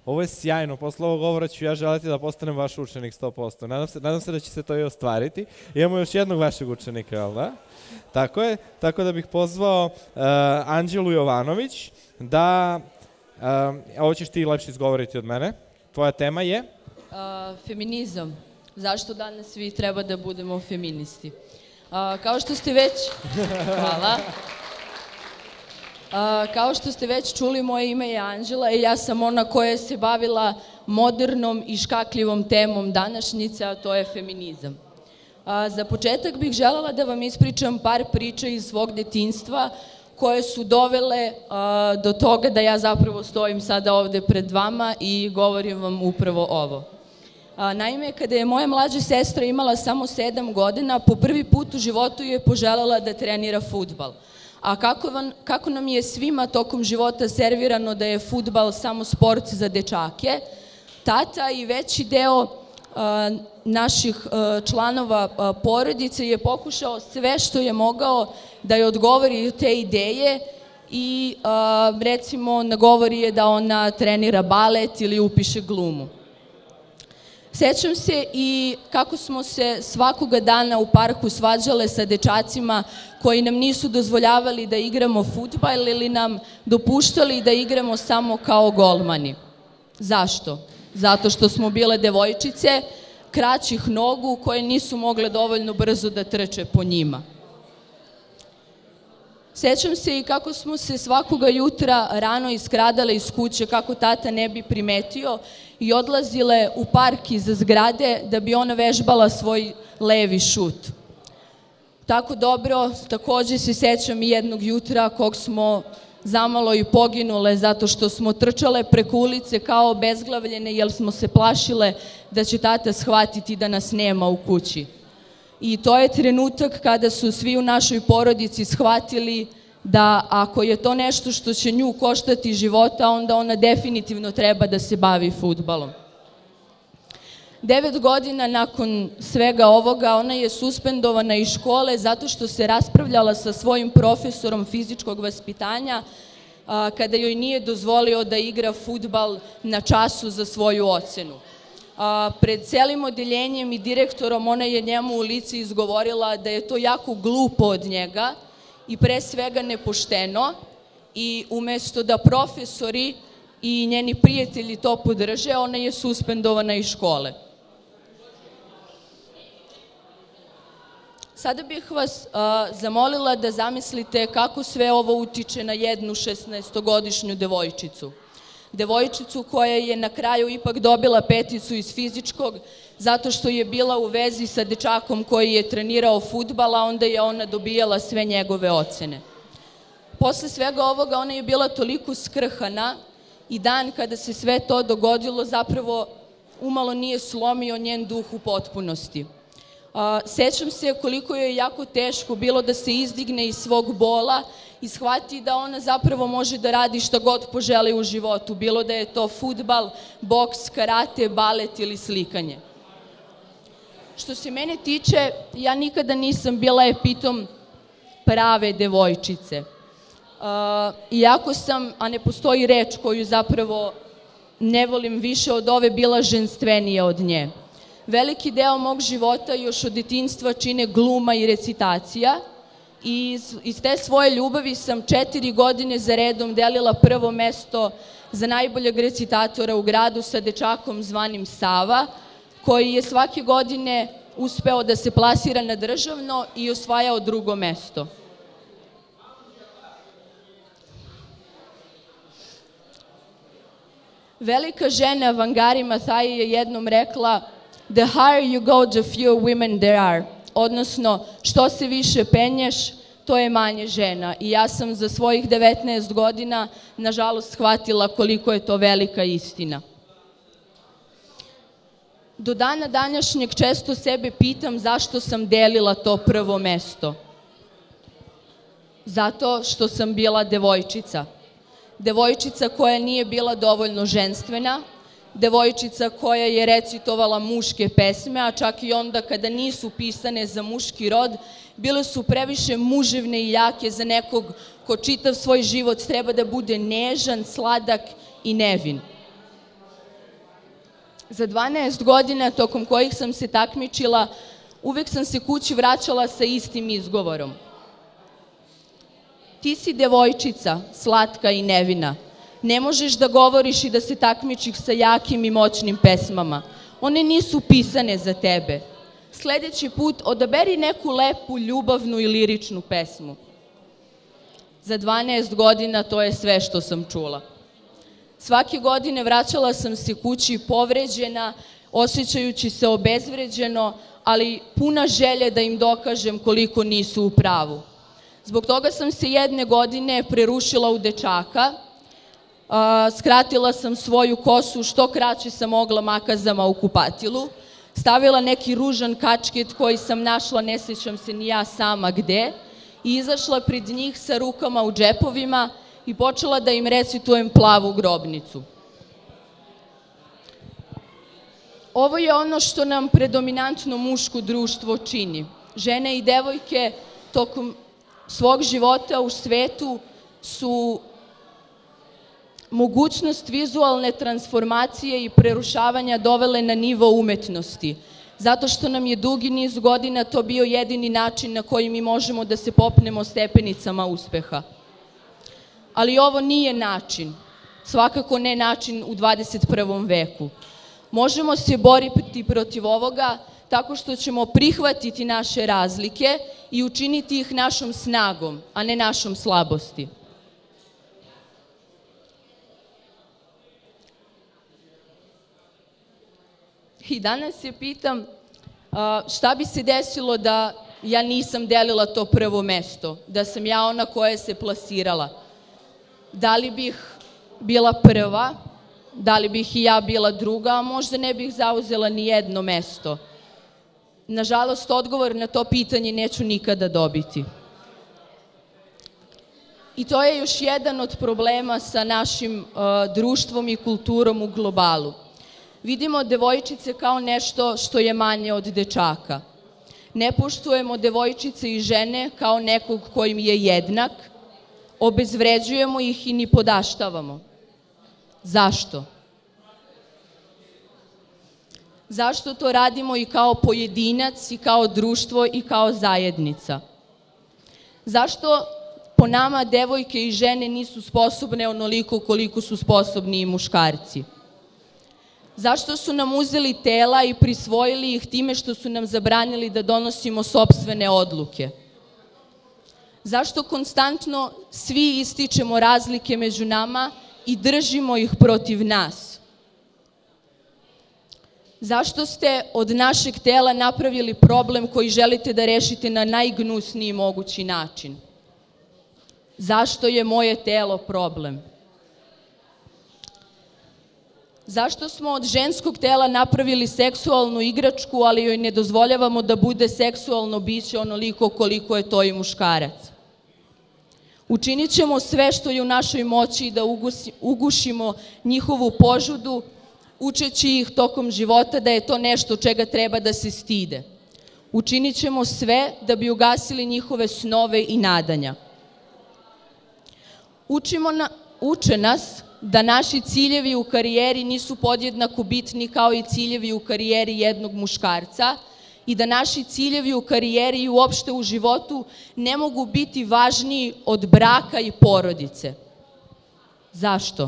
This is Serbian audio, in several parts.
Ovo je sjajno, posle ovog govora ću ja želeti da postanem vaš učenik 100%. Nadam se da će se to i ostvariti. Imamo još jednog vašeg učenika, jel da? Tako je, tako da bih pozvao Anđelu Jovanović da, ovo ćeš ti lepše izgovoriti od mene, tvoja tema je? Feminizam. Zašto danas svi treba da budemo feministi? Kao što ste već... Hvala. Kao što ste već čuli, moje ime je Anđela i ja sam ona koja se bavila modernom i škakljivom temom današnjice, a to je feminizam. Za početak bih želela da vam ispričam par priča iz svog detinjstva koje su dovele do toga da ja zapravo stojim sada ovde pred vama i govorim vam upravo ovo. Naime, kada je moja mlađa sestra imala samo 7 godina, po prvi put u životu je poželela da trenira fudbal. A kako nam je svima tokom života servirano da je fudbal samo sport za dečake, tata i veći deo naših članova porodice je pokušao sve što je mogao da je odgovori te ideje i recimo nagovori je da ona trenira balet ili upiše glumu. Sećam se i kako smo se svakoga dana u parku svađale sa dečacima koji nam nisu dozvoljavali da igramo fudbal ili nam dopuštali da igramo samo kao golmani. Zašto? Zato što smo bile devojčice, kraćih nogu koje nisu mogle dovoljno brzo da trče po njima. Sećam se i kako smo se svakoga jutra rano iskradale iz kuće kako tata ne bi primetio i odlazile u park iza zgrade da bi ona vežbala svoj levi šut. Tako dobro, takođe se sećam i jednog jutra kog smo zamalo i poginule zato što smo trčale preko ulice kao obezglavljene jer smo se plašile da će tata shvatiti da nas nema u kući. I to je trenutak kada su svi u našoj porodici shvatili da ako je to nešto što će nju koštati života, onda ona definitivno treba da se bavi fudbalom. 9 godina nakon svega ovoga ona je suspendovana iz škole zato što se raspravljala sa svojim profesorom fizičkog vaspitanja kada joj nije dozvolio da igra fudbal na času za svoju ocenu. Pred celim odeljenjem i direktorom ona je njemu u lice izgovorila da je to jako glupo od njega i pre svega nepošteno i umesto da profesori i njeni prijatelji to podrže, ona je suspendovana iz škole. Sada bih vas zamolila da zamislite kako sve ovo utiče na jednu 16-godišnju devojčicu. Devojčicu koja je na kraju ipak dobila 5 iz fizičkog zato što je bila u vezi sa dečakom koji je trenirao fudbal, a onda je ona dobijala sve njegove ocene. Posle svega ovoga ona je bila toliko skrhana i dan kada se sve to dogodilo zapravo umalo nije slomio njen duh u potpunosti. Sećam se koliko je jako teško bilo da se izdigne iz svog bola i shvati da ona zapravo može da radi šta god poželi u životu, bilo da je to fudbal, boks, karate, balet ili slikanje. Što se mene tiče, ja nikada nisam bila epitom prave devojčice. Iako sam, a ne postoji reč koju zapravo ne volim više od ove, bila ženstvenija od nje. Veliki deo mog života još od detinjstva čine gluma i recitacija i iz te svoje ljubavi sam 4 godine za redom delila prvo mesto za najboljeg recitatora u gradu sa dečakom zvanim Sava, koji je svake godine uspeo da se plasira na državno i osvajao 2. mesto. Velika žena Wangari Maathai je jednom rekla: "The higher you go, the fewer women there are." Odnosno, što se više penješ, to je manje žena. I ja sam za svojih 19 godina, nažalost, shvatila koliko je to velika istina. Do dana današnjeg često sebe pitam zašto sam delila to prvo mesto. Zato što sam bila devojčica. Devojčica koja nije bila dovoljno ženstvena, devojčica koja je recitovala muške pesme, a čak i onda kada nisu pisane za muški rod, bile su previše muževne i jake za nekog ko čitav svoj život treba da bude nežan, sladak i nevin. Za 12 godina tokom kojih sam se takmičila, uvek sam se kući vraćala sa istim izgovorom. Ti si devojčica, slatka i nevina. Ne možeš da govoriš i da se takmičiš sa jakim i moćnim pesmama. One nisu pisane za tebe. Sledeći put odaberi neku lepu, ljubavnu i liričnu pesmu. Za 12 godina to je sve što sam čula. Svake godine vraćala sam se kući povređena, osjećajući se obezvređeno, ali puna želje da im dokažem koliko nisu u pravu. Zbog toga sam se jedne godine prerušila u dečaka, skratila sam svoju kosu, što kraće sam mogla makazama u kupatilu, stavila neki ružan kačket koji sam našla, ne sećam se ni ja sama gde, i izašla pred njih sa rukama u džepovima i počela da im recitujem Plavu grobnicu. Ovo je ono što nam predominantno muško društvo čini. Žene i devojke tokom svog života u svetu su mogućnost vizualne transformacije i prerušavanja dovele na nivo umetnosti, zato što nam je dugi niz godina to bio jedini način na koji mi možemo da se popnemo stepenicama uspeha. Ali ovo nije način, svakako ne način u 21. veku. Možemo se boriti protiv ovoga tako što ćemo prihvatiti naše razlike i učiniti ih našom snagom, a ne našom slabosti. I danas se pitam šta bi se desilo da ja nisam delila to prvo mesto, da sam ja ona koja se plasirala. Da li bih bila prva, da li bih i ja bila druga, a možda ne bih zauzela ni jedno mesto. Nažalost, odgovor na to pitanje neću nikada dobiti. I to je još jedan od problema sa našim društvom i kulturom u globalu. Vidimo devojčice kao nešto što je manje od dečaka. Ne poštujemo devojčice i žene kao nekog kojim je jednak, obezvređujemo ih i nipodaštavamo. Zašto? Zašto to radimo i kao pojedinac, i kao društvo, i kao zajednica? Zašto po nama devojke i žene nisu sposobne onoliko koliko su sposobni i muškarci? Zašto su nam uzeli tela i prisvojili ih time što su nam zabranili da donosimo sopstvene odluke? Zašto konstantno svi ističemo razlike među nama i držimo ih protiv nas? Zašto ste od našeg tela napravili problem koji želite da rešite na najgnusniji mogući način? Zašto je moje telo problem? Zašto smo od ženskog tela napravili seksualnu igračku, ali joj ne dozvoljavamo da bude seksualno biće onoliko koliko je to i muškarac? Učinit ćemo sve što je u našoj moći da ugušimo njihovu požudu, učeći ih tokom života da je to nešto čega treba da se stide. Učinit ćemo sve da bi ugasili njihove snove i nadanja. Uče nas da naši ciljevi u karijeri nisu podjednako bitni kao i ciljevi u karijeri jednog muškarca i da naši ciljevi u karijeri i uopšte u životu ne mogu biti važniji od braka i porodice. Zašto?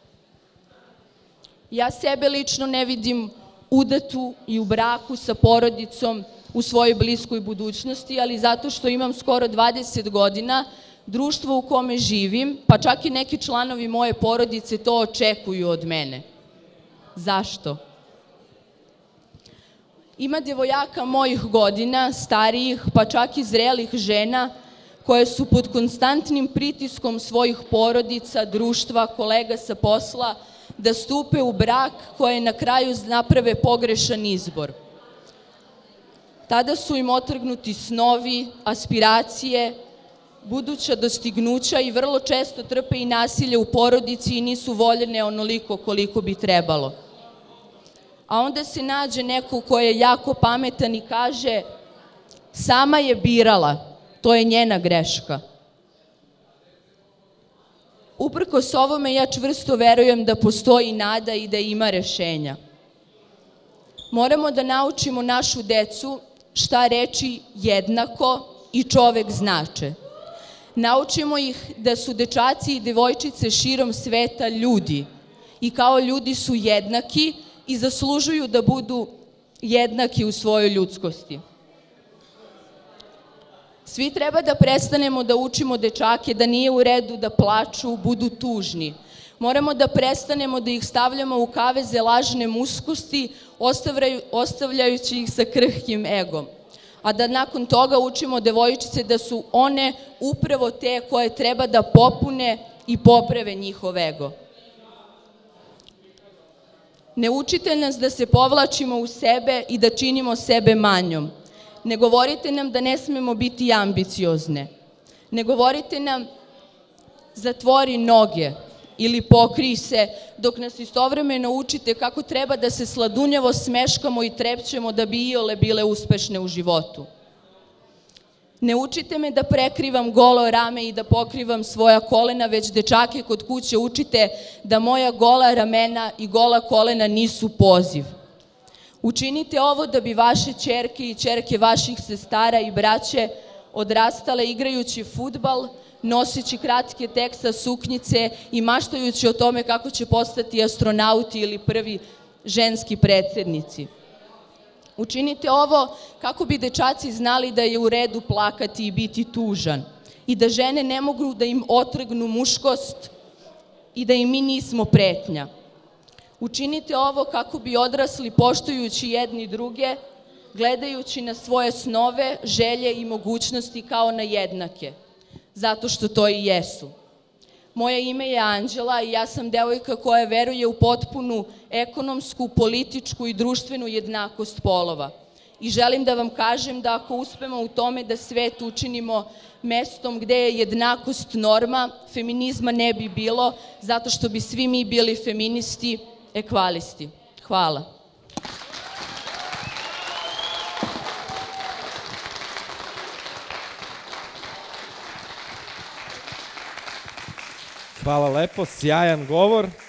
Ja sebe lično ne vidim udatu i u braku sa porodicom u svojoj bliskoj budućnosti, ali zato što imam skoro 20 godina, društvo u kome živim, pa čak i neki članovi moje porodice to očekuju od mene. Zašto? Ima djevojaka mojih godina, starijih, pa čak i zrelih žena, koje su pod konstantnim pritiskom svojih porodica, društva, kolega sa posla, da stupe u brak koje na kraju naprave pogrešan izbor. Tada su im otrgnuti snovi, aspiracije, buduća dostignuća i vrlo često trpe i nasilje u porodici i nisu voljene onoliko koliko bi trebalo. A onda se nađe neko ko je jako pametan i kaže sama je birala, to je njena greška. Uprkos ovome ja čvrsto verujem da postoji nada i da ima rešenja. Moramo da naučimo našu decu šta reči jednako i čovek znače. Naučimo ih da su dečaci i devojčice širom sveta ljudi i kao ljudi su jednaki i zaslužuju da budu jednaki u svojoj ljudskosti. Svi treba da prestanemo da učimo dečake da nije u redu da plaču, budu tužni. Moramo da prestanemo da ih stavljamo u kaveze lažne muškosti, ostavljajući ih sa krhkim egom. A da nakon toga učimo devojčice da su one upravo te koje treba da popune i poprave njihov ego. Ne učite nas da se povlačimo u sebe i da činimo sebe manjom. Ne govorite nam da ne smemo biti ambiciozne. Ne govorite nam zatvori noge ili pokrij se, dok nas istovremeno učite kako treba da se sladunjavo smeškamo i trepćemo da bi iole bile uspešne u životu. Ne učite me da prekrivam golo rame i da pokrivam svoja kolena, već dečake kod kuće učite da moja gola ramena i gola kolena nisu poziv. Učinite ovo da bi vaše ćerke i ćerke vaših sestara i braće odrastale igrajući fudbal, noseći kratke teksa suknjice i maštajući o tome kako će postati astronauti ili prvi ženski predsednici. Učinite ovo kako bi dečaci znali da je u redu plakati i biti tužan i da žene ne mogu da im otrgnu muškost i da im mi nismo pretnja. Učinite ovo kako bi odrasli poštujući jedni druge, gledajući na svoje snove, želje i mogućnosti kao na jednake, zato što to i jesu. Moje ime je Anđela i ja sam devojka koja veruje u potpunu ekonomsku, političku i društvenu jednakost polova. I želim da vam kažem da ako uspemo u tome da svet učinimo mestom gde je jednakost norma, feminizma ne bi bilo, zato što bi svi mi bili feministi, ekvalisti. Hvala. Hvala lepo, sjajan govor.